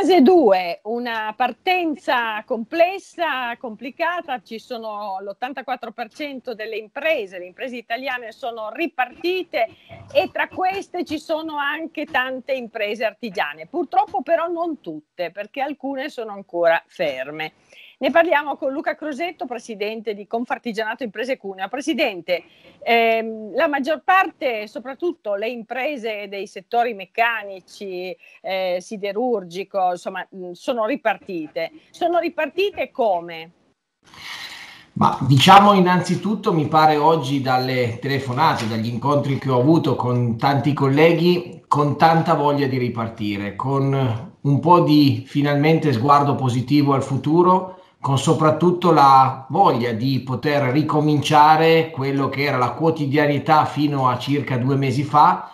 Fase 2, una partenza complessa, complicata, ci sono l'84% delle imprese, le imprese italiane sono ripartite e tra queste ci sono anche tante imprese artigiane, purtroppo però non tutte, perché alcune sono ancora ferme. Ne parliamo con Luca Crosetto, presidente di Confartigianato Imprese Cuneo. Presidente, la maggior parte, soprattutto le imprese dei settori meccanici, siderurgico, insomma, sono ripartite. Sono ripartite come? Ma diciamo innanzitutto mi pare oggi dalle telefonate, dagli incontri che ho avuto con tanti colleghi, con tanta voglia di ripartire, con un po' di finalmente sguardo positivo al futuro, con soprattutto la voglia di poter ricominciare quello che era la quotidianità fino a circa 2 mesi fa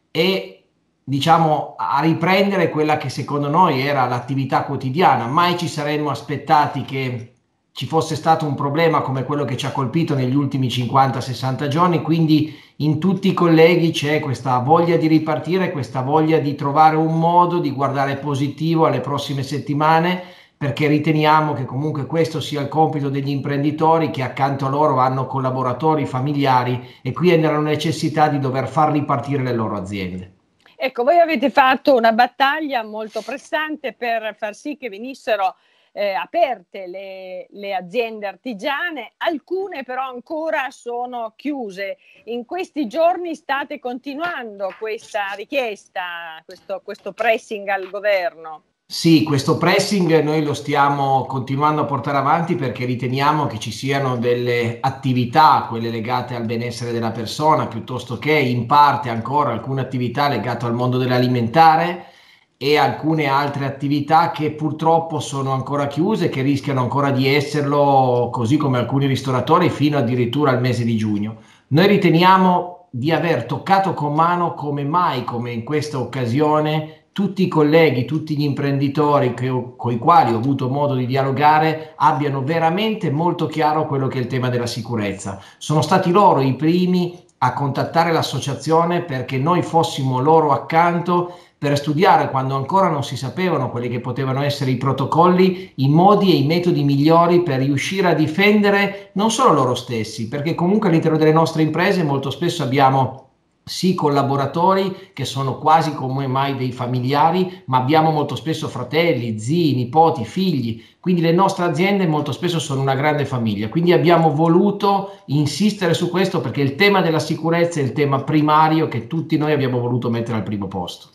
e diciamo a riprendere quella che secondo noi era l'attività quotidiana. Mai ci saremmo aspettati che ci fosse stato un problema come quello che ci ha colpito negli ultimi 50-60 giorni, quindi in tutti i colleghi c'è questa voglia di ripartire, questa voglia di trovare un modo di guardare positivo alle prossime settimane, perché riteniamo che comunque questo sia il compito degli imprenditori che accanto a loro hanno collaboratori, familiari e qui hanno la necessità di dover far ripartire le loro aziende. Ecco, voi avete fatto una battaglia molto pressante per far sì che venissero aperte le aziende artigiane, alcune però ancora sono chiuse. In questi giorni state continuando questa richiesta, questo pressing al governo? Sì, questo pressing noi lo stiamo continuando a portare avanti perché riteniamo che ci siano delle attività, quelle legate al benessere della persona, piuttosto che in parte ancora alcune attività legate al mondo dell'alimentare e alcune altre attività che purtroppo sono ancora chiuse, che rischiano ancora di esserlo, così come alcuni ristoratori, fino addirittura al mese di giugno. Noi riteniamo di aver toccato con mano come mai, come in questa occasione, tutti i colleghi, tutti gli imprenditori con i quali ho avuto modo di dialogare abbiano veramente molto chiaro quello che è il tema della sicurezza. Sono stati loro i primi a contattare l'associazione perché noi fossimo loro accanto per studiare, quando ancora non si sapevano quelli che potevano essere i protocolli, i modi e i metodi migliori per riuscire a difendere non solo loro stessi, perché comunque all'interno delle nostre imprese molto spesso abbiamo sì collaboratori che sono quasi come mai dei familiari, ma abbiamo molto spesso fratelli, zii, nipoti, figli, quindi le nostre aziende molto spesso sono una grande famiglia, quindi abbiamo voluto insistere su questo perché il tema della sicurezza è il tema primario che tutti noi abbiamo voluto mettere al primo posto.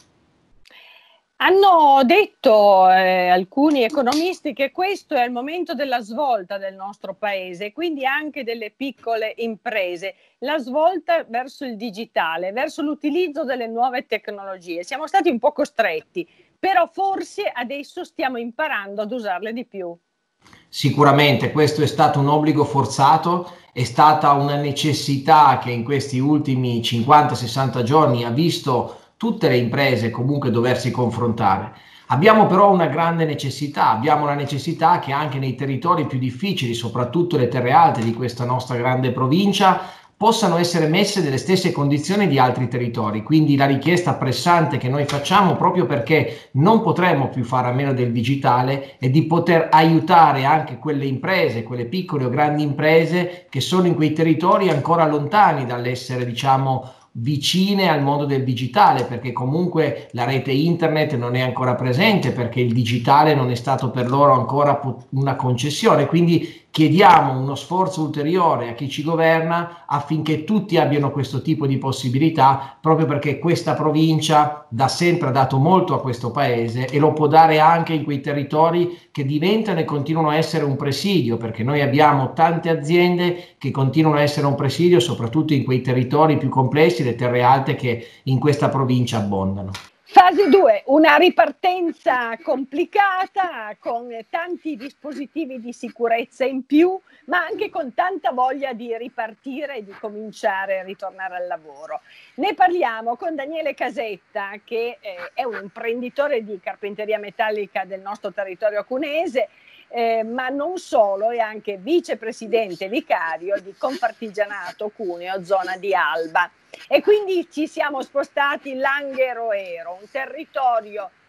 Hanno detto alcuni economisti che questo è il momento della svolta del nostro paese, quindi anche delle piccole imprese, la svolta verso il digitale, verso l'utilizzo delle nuove tecnologie. Siamo stati un po' costretti, però forse adesso stiamo imparando ad usarle di più. Sicuramente questo è stato un obbligo forzato, è stata una necessità che in questi ultimi 50-60 giorni ha visto tutte le imprese comunque doversi confrontare. Abbiamo però una grande necessità, abbiamo la necessità che anche nei territori più difficili, soprattutto le terre alte di questa nostra grande provincia, possano essere messe nelle stesse condizioni di altri territori. Quindi la richiesta pressante che noi facciamo, proprio perché non potremo più fare a meno del digitale, è di poter aiutare anche quelle imprese, quelle piccole o grandi imprese che sono in quei territori ancora lontani dall'essere, diciamo, vicine al mondo del digitale, perché comunque la rete internet non è ancora presente, perché il digitale non è stato per loro ancora una concessione. Quindi chiediamo uno sforzo ulteriore a chi ci governa affinché tutti abbiano questo tipo di possibilità, proprio perché questa provincia da sempre ha dato molto a questo paese e lo può dare anche in quei territori che diventano e continuano a essere un presidio, perché noi abbiamo tante aziende che continuano a essere un presidio, soprattutto in quei territori più complessi, le terre alte che in questa provincia abbondano. Fase 2, una ripartenza complicata con tanti dispositivi di sicurezza in più, ma anche con tanta voglia di ripartire e di cominciare a ritornare al lavoro. Ne parliamo con Daniele Casetta, che è un imprenditore di carpenteria metallica del nostro territorio cuneese, ma non solo, è anche vicepresidente vicario di Confartigianato Cuneo, zona di Alba. E quindi ci siamo spostati Langhe-Roero, un territorio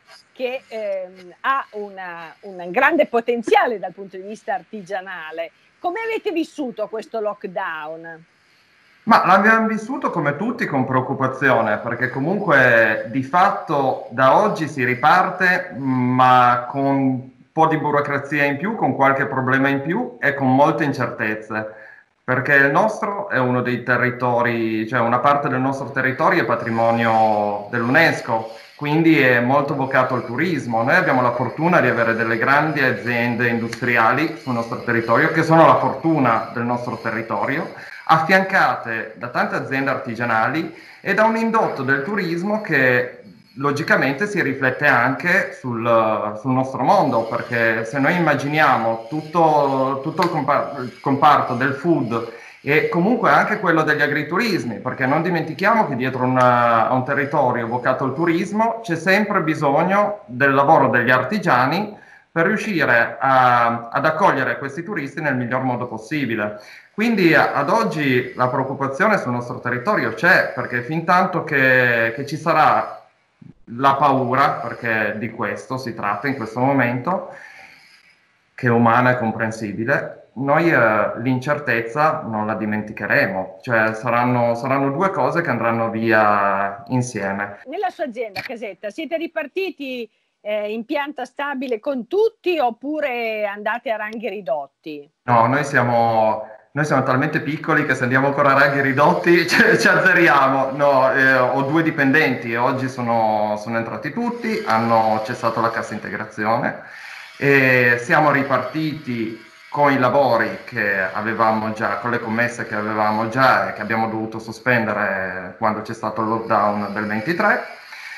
che ha un grande potenziale dal punto di vista artigianale. Come avete vissuto questo lockdown? Ma l'abbiamo vissuto come tutti con preoccupazione, perché comunque di fatto da oggi si riparte, ma con un po' di burocrazia in più, con qualche problema in più e con molte incertezze, perché il nostro è uno dei territori, cioè una parte del nostro territorio è patrimonio dell'UNESCO, quindi è molto vocato al turismo. Noi abbiamo la fortuna di avere delle grandi aziende industriali sul nostro territorio, che sono la fortuna del nostro territorio, affiancate da tante aziende artigianali e da un indotto del turismo che logicamente si riflette anche sul nostro mondo, perché se noi immaginiamo tutto il comparto del food e comunque anche quello degli agriturismi, perché non dimentichiamo che dietro a un territorio vocato al turismo c'è sempre bisogno del lavoro degli artigiani per riuscire ad accogliere questi turisti nel miglior modo possibile. Quindi ad oggi la preoccupazione sul nostro territorio c'è, perché fin tanto che ci sarà la paura, perché di questo si tratta in questo momento, che è umana e comprensibile, noi l'incertezza non la dimenticheremo, cioè saranno due cose che andranno via insieme. Nella sua azienda, Casetta, siete ripartiti in pianta stabile con tutti oppure andate a ranghi ridotti? No, noi siamo talmente piccoli che se andiamo ancora a ranghi ridotti ci azzeriamo. No, ho due dipendenti e oggi sono entrati tutti, hanno cessato la cassa integrazione e siamo ripartiti con i lavori che avevamo già, con le commesse che avevamo già e che abbiamo dovuto sospendere quando c'è stato il lockdown del 23.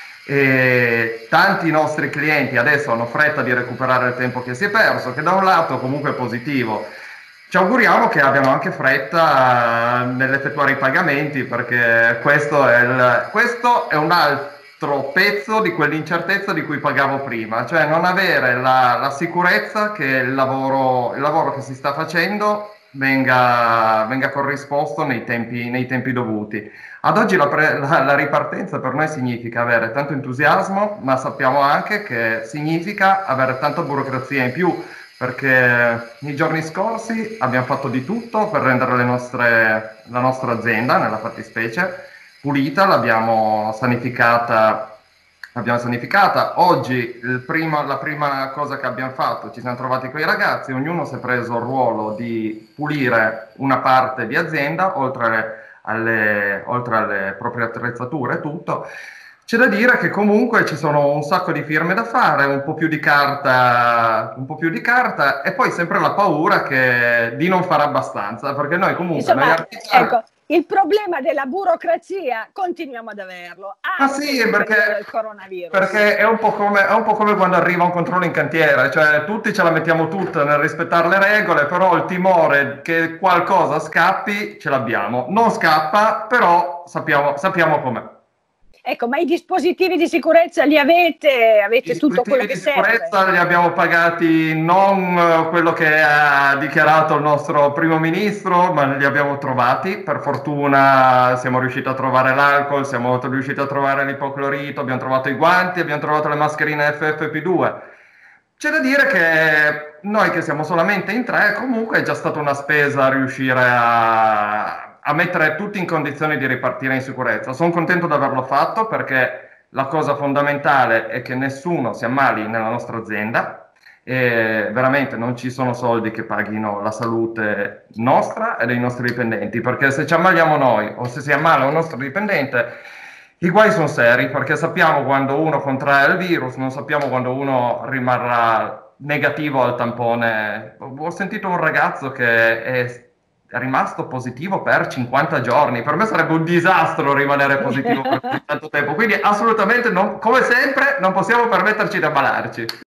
E tanti nostri clienti adesso hanno fretta di recuperare il tempo che si è perso, che da un lato comunque è positivo. Ci auguriamo che abbiano anche fretta nell'effettuare i pagamenti, perché questo è un altro pezzo di quell'incertezza di cui pagavo prima, cioè non avere la sicurezza che il lavoro che si sta facendo venga corrisposto nei tempi dovuti. Ad oggi la ripartenza per noi significa avere tanto entusiasmo, ma sappiamo anche che significa avere tanta burocrazia in più, perché nei giorni scorsi abbiamo fatto di tutto per rendere la nostra azienda, nella fattispecie, pulita, l'abbiamo sanificata. Oggi la prima cosa che abbiamo fatto, ci siamo trovati con i ragazzi, ognuno si è preso il ruolo di pulire una parte di azienda, oltre alle proprie attrezzature e tutto. C'è da dire che comunque ci sono un sacco di firme da fare, un po' più di carta e poi sempre la paura di non fare abbastanza, perché noi comunque... Insomma, ecco, il problema della burocrazia continuiamo ad averlo. Sì, perché è un po' come quando arriva un controllo in cantiere, cioè tutti ce la mettiamo tutta nel rispettare le regole, però il timore che qualcosa scappi ce l'abbiamo. Non scappa, però sappiamo com'è. Ecco, ma i dispositivi di sicurezza li avete? Avete tutto quello che serve? I dispositivi di sicurezza li abbiamo pagati non quello che ha dichiarato il nostro primo ministro, ma li abbiamo trovati. Per fortuna siamo riusciti a trovare l'alcol, siamo riusciti a trovare l'ipoclorito, abbiamo trovato i guanti, abbiamo trovato le mascherine FFP2. C'è da dire che noi che siamo solamente in 3, comunque è già stata una spesa riuscire a mettere tutti in condizioni di ripartire in sicurezza. Sono contento di averlo fatto, perché la cosa fondamentale è che nessuno si ammali nella nostra azienda e veramente non ci sono soldi che paghino la salute nostra e dei nostri dipendenti, perché se ci ammaliamo noi o se si ammala un nostro dipendente i guai sono seri, perché sappiamo quando uno contrae il virus, non sappiamo quando uno rimarrà negativo al tampone. Ho sentito un ragazzo che è rimasto positivo per 50 giorni. Per me sarebbe un disastro rimanere positivo per tanto tempo, quindi assolutamente come sempre non possiamo permetterci di ammalarci.